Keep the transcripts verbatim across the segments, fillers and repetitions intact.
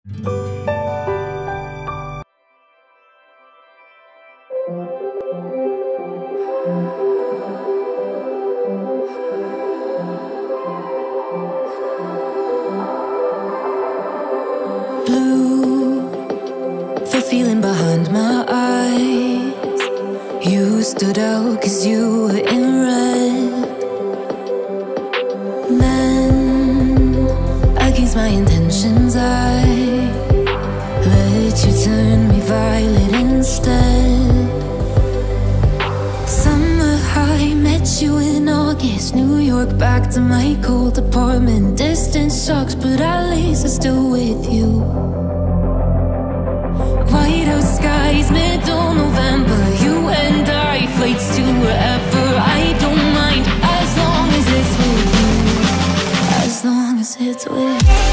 Blue, the feeling behind my eyes. You stood out 'cause you were in red. Men, against my intentions, I let you turn me violet instead. Summer high, met you in August. New York, back to my cold apartment. Distance sucks, but at least I'm still with you. White out skies, middle November. You and I, flights to wherever. I don't mind, as long as it's with you. As long as it's with you.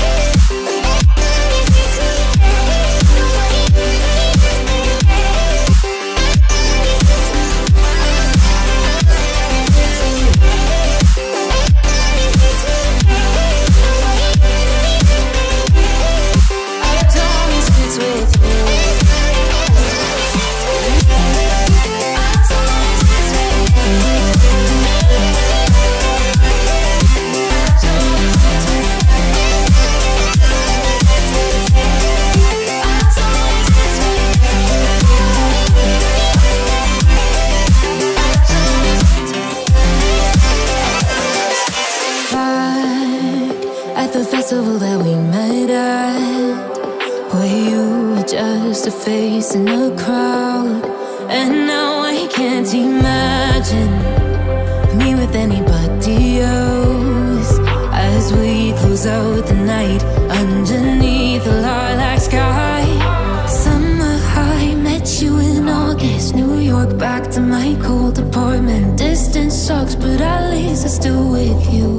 At the festival that we met at, where you were just a face in the crowd. And now I can't imagine me with anybody else. As we close out the night underneath the lilac sky. Summer high, met you in August. New York, back to my cold apartment. Distance sucks, but at least I'm still with you.